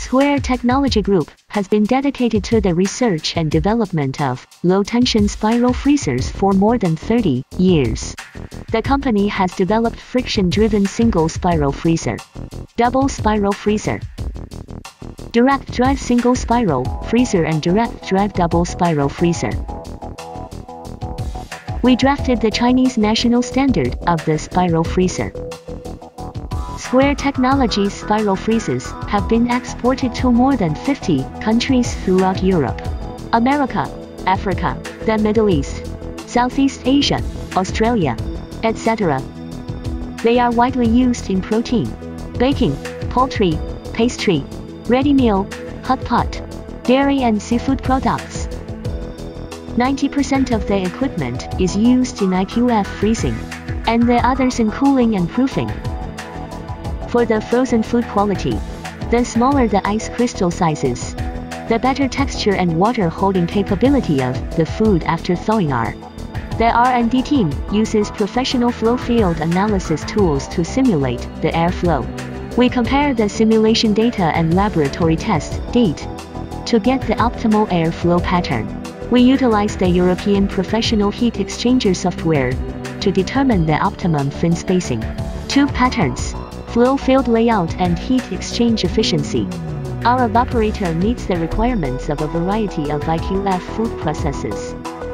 Square Technology Group has been dedicated to the research and development of low-tension spiral freezers for more than 30 years. The company has developed friction-driven single spiral freezer, double spiral freezer, direct drive single spiral freezer and direct drive double spiral freezer. We drafted the Chinese national standard of the spiral freezer. Square Technology's spiral freezers have been exported to more than 50 countries throughout Europe, America, Africa, the Middle East, Southeast Asia, Australia, etc. They are widely used in protein, baking, poultry, pastry, ready meal, hot pot, dairy and seafood products. 90% of the equipment is used in IQF freezing, and the others in cooling and proofing. For the frozen food quality, the smaller the ice crystal sizes, the better texture and water holding capability of the food after thawing are. The R&D team uses professional flow field analysis tools to simulate the airflow. We compare the simulation data and laboratory test data to get the optimal airflow pattern. We utilize the European Professional Heat Exchanger software to determine the optimum fin spacing, tube patterns, flow field layout and heat exchange efficiency. Our evaporator meets the requirements of a variety of IQF food processes.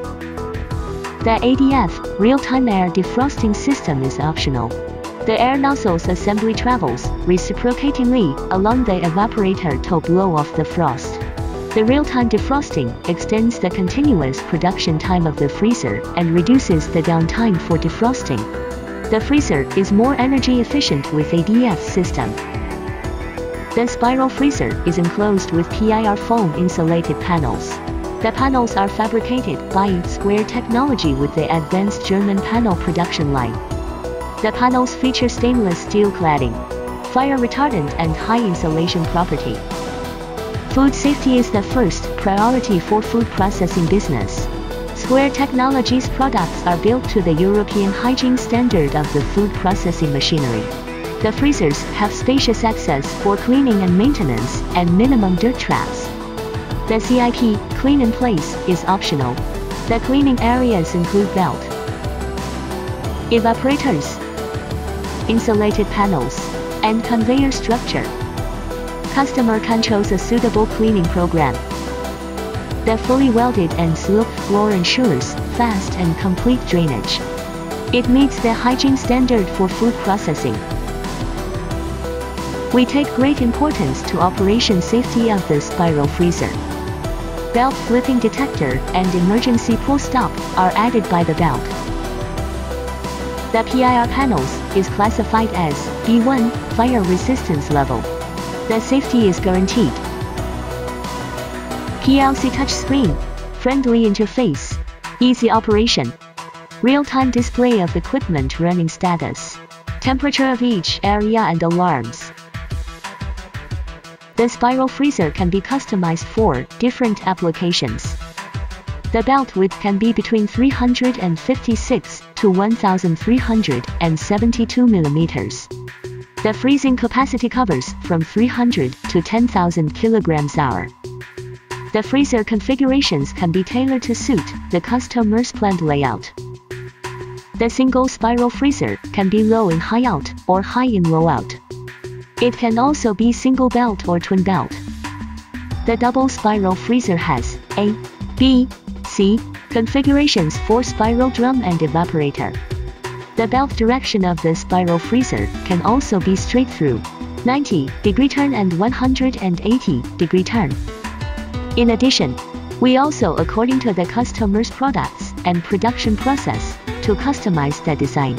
The ADF, real-time air defrosting system, is optional. The air nozzle's assembly travels reciprocatingly along the evaporator to blow off the frost. The real-time defrosting extends the continuous production time of the freezer and reduces the downtime for defrosting. The freezer is more energy efficient with ADF system. The spiral freezer is enclosed with PIR foam insulated panels. The panels are fabricated by Square Technology with the advanced German panel production line. The panels feature stainless steel cladding, fire retardant and high insulation property. Food safety is the first priority for food processing business. Square Technology's products are built to the European hygiene standard of the food processing machinery. The freezers have spacious access for cleaning and maintenance and minimum dirt traps. The CIP, clean in place, is optional. The cleaning areas include belt, evaporators, insulated panels, and conveyor structure. Customer can choose a suitable cleaning program. The fully welded and sloped floor ensures fast and complete drainage. It meets the hygiene standard for food processing. We take great importance to operation safety of the spiral freezer. Belt flipping detector and emergency pull stop are added by the belt. The PIR panels is classified as B1 fire resistance level. The safety is guaranteed. PLC touchscreen, friendly interface, easy operation, real-time display of equipment running status, temperature of each area and alarms. The spiral freezer can be customized for different applications. The belt width can be between 356 to 1,372 millimeters. The freezing capacity covers from 300 to 10,000 kilograms/hour. The freezer configurations can be tailored to suit the customer's planned layout. The single spiral freezer can be low in high out or high in low out. It can also be single belt or twin belt. The double spiral freezer has A, B, C configurations for spiral drum and evaporator. The belt direction of the spiral freezer can also be straight through, 90-degree turn and 180-degree turn. In addition, we also according to the customer's products and production process to customize the design.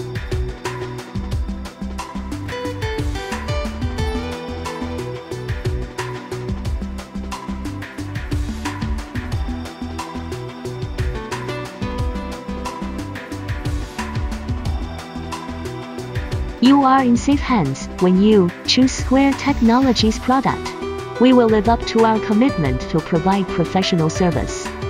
You are in safe hands when you choose Square Technology's product. We will live up to our commitment to provide professional service.